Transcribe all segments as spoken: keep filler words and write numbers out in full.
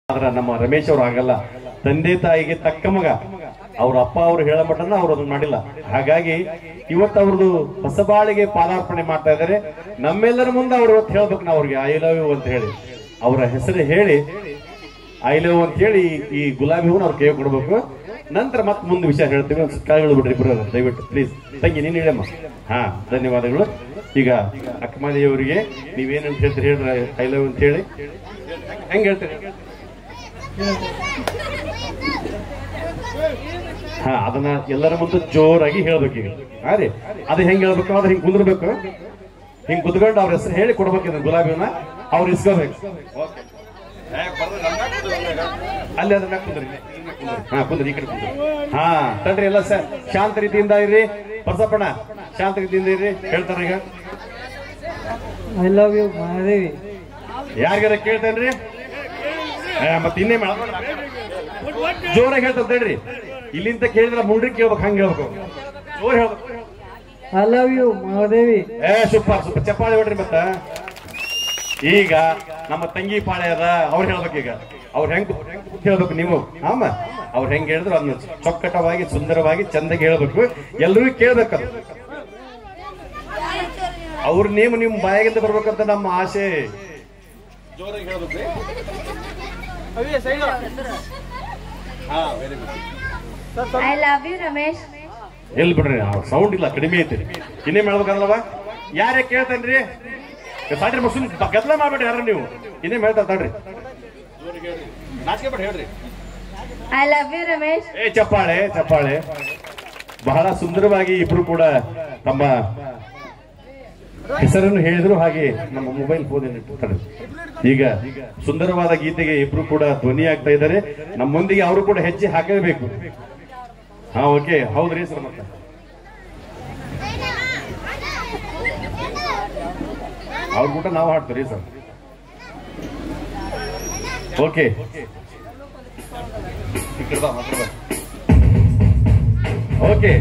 ಆದ್ರೆ ನಮ್ಮ ರಮೇಶ್ ಅವ್ರು ಆಗಲ್ಲ. ತಂದೆ ತಾಯಿಗೆ ತಕ್ಕ ಮಗ. ಅವ್ರ ಅಪ್ಪ ಅವ್ರು ಹೇಳೋ ಮಟ್ಟನ ಅವ್ರು ಅದನ್ನ ಮಾಡಿಲ್ಲ. ಹಾಗಾಗಿ ಇವತ್ತು ಅವ್ರದ್ದು ಹೊಸಬಾಳಿಗೆ ಪಾದಾರ್ಪಣೆ ಮಾಡ್ತಾ ಇದ್ದಾರೆ. ನಮ್ಮೆಲ್ಲರ ಮುಂದೆ ಅವ್ರು ಇವತ್ತು ಹೇಳ್ಬೇಕು ನಾವು ಅವ್ರಿಗೆ ಐ ಲವ್ ಯು ಅಂತ ಹೇಳಿ, ಅವರ ಹೆಸರು ಹೇಳಿ ಐ ಲವ್ ಅಂತ ಹೇಳಿ ಈ ಗುಲಾಬಿ ಹೂನ ಅವ್ರ ಕೈ ಕೊಡ್ಬೇಕು. ನಂತರ ಮತ್ತೆ ಮುಂದೆ ವಿಷಯ ಹೇಳ್ತೀವಿ. ಒಂದು ಕಾಳುಗಳು ಬಿಡ್ರಿ ಬ್ರದರ್, ದಯವಿಟ್ಟು ಪ್ಲೀಸ್. ತಂಗಿ ನೀನು ಹೇಳಮ್ಮ. ಹಾ, ಧನ್ಯವಾದಗಳು. ಈಗ ಅಕ್ಕಮಾದೇವಿಯವರಿಗೆ ನೀವೇನಂತ ಹೇಳ್ತೀರಿ ಹೇಳ್ರಿ, ಐ ಲವ್ ಅಂತ ಹೇಳಿ ಹೆಂಗ್ ಹೇಳ್ತೀರಿ? ಹಾ, ಅದನ್ನ ಎಲ್ಲರ ಮುಂದೆ ಜೋರಾಗಿ ಹೇಳ್ಬೇಕು. ಈಗ ಹಾ ರೀ, ಅದು ಹೆಂಗ್ ಹೇಳ್ಬೇಕು? ಅದ್ರ ಹಿಂಗ್ ಕುಂದ್ರಬೇಕು, ಹಿಂಗ್ ಕುತ್ಕೊಂಡು ಅವ್ರ ಹೆಸರು ಹೇಳಿ ಕೊಡ್ಬೇಕು. ಗುಲಾಬಿನ ಅವ್ರು ಇಸ್ಕೋಬೇಕು. ಅಲ್ಲಿ ಅದನ್ನ ಕುಂದ್ರಿ. ಹಾ, ಕುಂದ್ರಿ, ಈ ಕಡೆ ಕುಂದ್ರಿ. ಹಾ, ತಡ್ರಿ ಎಲ್ಲ ಸರ್, ಶಾಂತ ರೀತಿಯಿಂದ ಇರ್ರಿ. ಪರ್ಸಪ್ಪಣ್ಣ ಶಾಂತ ರೀತಿಯಿಂದ ಇರ್ರಿ. ಹೇಳ್ತಾರ ಈಗ ಐ ಲವ್ ಯು ಮಹಾದೇವಿ. ಯಾರಿಗಾರ ಕೇಳ್ತೇನ್ರಿ? ಮತ್ತೆ ಇನ್ನೇ ಜೋರಾಗಿ ಹೇಳ್ತಾರ ತಡ್ರಿ. ಇಲ್ಲಿಂದ ಕೇಳಿದ್ರ ಮುಂಡ್ರಿ ಕೇಳ್ಬೇಕು, ಹಂಗ ಹೇಳ್ಬೇಕು, ಜೋರ್ ಹೇಳ್ಬೇಕು. I love you Mahadevi. ಏ ಸೂಪರ್ ಸೂಪರ್, ಚಪ್ಪಾಳೆ ಹೊಡ್ರಿ. ಮತ್ತ ಈಗ ನಮ್ಮ ತಂಗಿ ಪಾಳೆ ಅದ, ಅವ್ರು ಹೇಳ್ಬೇಕು. ಈಗ ಅವ್ರ ಹೆಂಗ್ ಹೇಳ್ಬೇಕು ನೀವು? ಆಮ ಅವ್ರು ಹೆಂಗ್ ಹೇಳಿದ್ರು ಅದನ್ನ ಚೊಕ್ಕಟವಾಗಿ ಸುಂದರವಾಗಿ ಚಂದಾಗಿ ಹೇಳ್ಬೇಕು. ಎಲ್ರಿಗೂ ಕೇಳ್ಬೇಕು. ಅವ್ರ ನೇಮ್ ನಿಮ್ ಬಾಯಾಗಿಂದ ಬರ್ಬೇಕಂತ ನಮ್ಮ ಆಸೆ. ಜೋರಾಗಿ ಹೇಳ್ಬೇಕು. I love you Ramesh. ಎಲ್ಲಿ ಬಿಡ್ರಿ, ಸೌಂಡ್ ಇಲ್ಲ, ಕಡಿಮೆ ಐತಿ. ಇನ್ನೇಮ್ ಹೇಳ್ಬೇಕಲ್ವಾ? ಯಾರೇ ಕೇಳ್ತೇನ್ರಿ? ಸಾಡ್ರಿ ಮಸುನ್ ಗದ್ದಲ ಮಾಡ್ಬೇಡ್ರಿ ಯಾರ ನೀವು. ಇನ್ನೇಮ್ ಹೇಳ್ತಾ ತಡ್ರಿ, ನಾಚಿಕೆ ಬಿಡ್ರಿ ಹೇಳ್ರಿ. I love you Ramesh. ಏ ಚಪ್ಪಾಳೆ ಚಪ್ಪಾಳೆ. ಬಹಳ ಸುಂದರವಾಗಿ ಇಬ್ರು ಕೂಡ ತಮ್ಮ ಹೆಸರನ್ನು ಹೇಳಿದ್ರು. ಹಾಗೆ ನಮ್ಮ ಮೊಬೈಲ್ ಫೋನ್ ಇಟ್ಟಿರ್ತಾರೆ. ಈಗ ಸುಂದರವಾದ ಗೀತೆಗೆ ಇಬ್ರು ಕೂಡ ಧ್ವನಿ ಆಗ್ತಾ ಇದ್ದಾರೆ. ನಮ್ಮೊಂದಿಗೆ ಅವರು ಕೂಡ ಹೆಜ್ಜೆ ಹಾಕಬೇಕು. ಹಾ, ಓಕೆ, ಹೌದ್ರಿ ಸರ್. ಮತ್ತೆ ಅವ್ರ ಕೂಡ ನಾವು ಹಾಡ್ತೀರಿ ಸರ್. Okay, okay.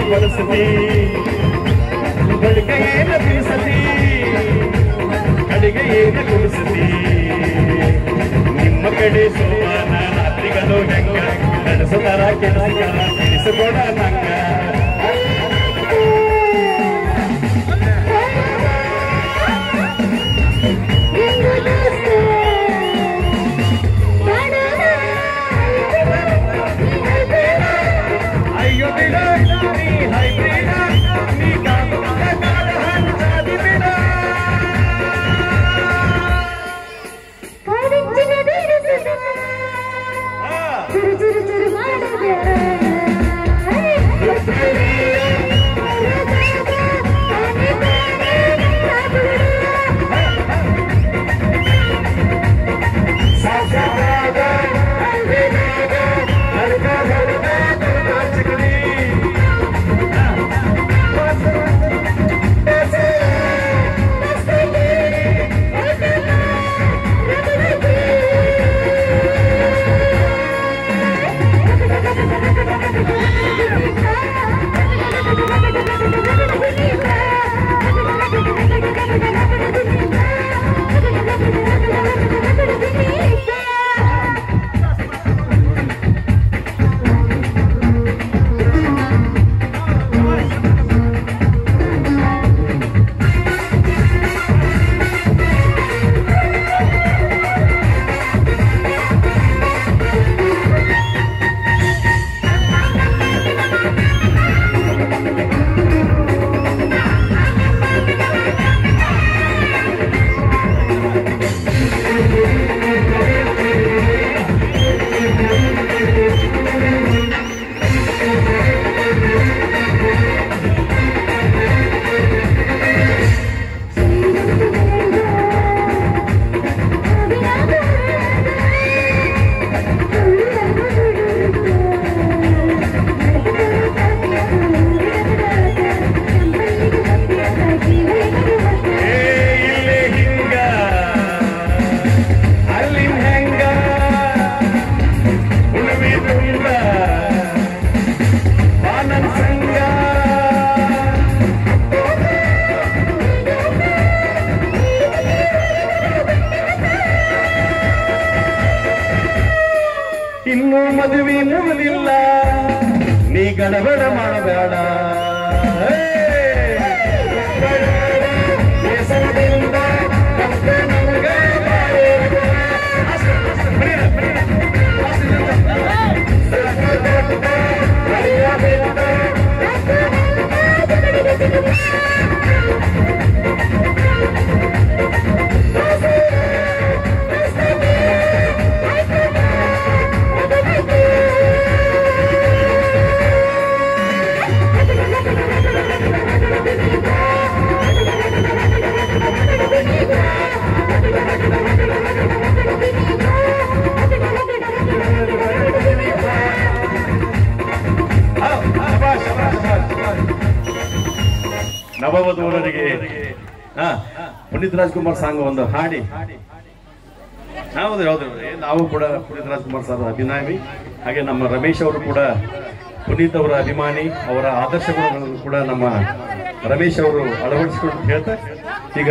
ಬಡಿಸತಿ ಬಳಿಕ ಏನ ಬೀಸತಿ ಕಡೆಗೆ ಏನ ಕುಡಿಸತಿ ನಿಮ್ಮ ಕಡೆ ಸೋಮಾನ ರಾತ್ರಿಗಳು ಹೆಂಗ ನಡೆಸುತ್ತಾರ ಕೆಲಸಗಳ ತಿಳಿಸಿಕೊಡ ನಂಗ ಅಯ್ಯೋ ಬಿಡ ನೀ ಹೈಬ್ರಿಡ ನೀ ಕಾದು ಕಾದ ಹಂಚಾದಿ ಬಿಡ ಕಾಡಿಂಚಿನ ಬೀರಿಸಿದ ಚುರು ಚುರು ಚುರು ಮಾಡಬೇಡ ಇನ್ನು ಮದುವೆ ಮುಗಿದಿಲ್ಲ ನೀ ಗಡಬಡ ಮಾಡಬೇಡ ನವವಧೂವರರಿಗೆ ಹಾ ಪುನೀತ್ ರಾಜ್ಕುಮಾರ್ ಸಾಂಗ್ ಒಂದು ಹಾಡಿ ಹೌದು ಹೌದು ನಾವು ಕೂಡ ಪುನೀತ್ ರಾಜ್ಕುಮಾರ್ ಸರ್ ಅಭಿಮಾನಿ, ಹಾಗೆ ನಮ್ಮ ರಮೇಶ್ ಅವರು ಕೂಡ ಪುನೀತ್ ಅವರ ಅಭಿಮಾನಿ. ಅವರ ಆದರ್ಶಗಳನ್ನು ಕೂಡ ನಮ್ಮ ರಮೇಶ್ ಅವರು ಅಳವಡಿಸಿಕೊಂಡು ಹೇಳ್ತಾ ಈಗ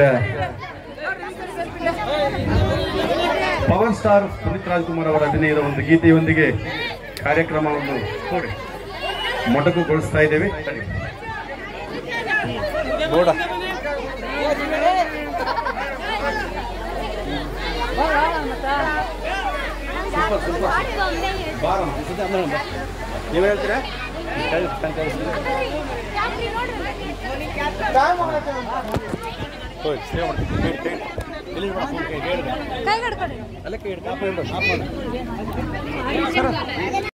ಪವರ್ ಸ್ಟಾರ್ ಪುನೀತ್ ರಾಜ್ಕುಮಾರ್ ಅವರ ಅಭಿನಯದ ಒಂದು ಗೀತೆಯೊಂದಿಗೆ ಕಾರ್ಯಕ್ರಮವನ್ನು ಮೊಟಕುಗೊಳಿಸ್ತಾ ಇದ್ದೇವೆ. ನೋಡ ನೀವು ಹೇಳ್ತೀರಾ ಕೈ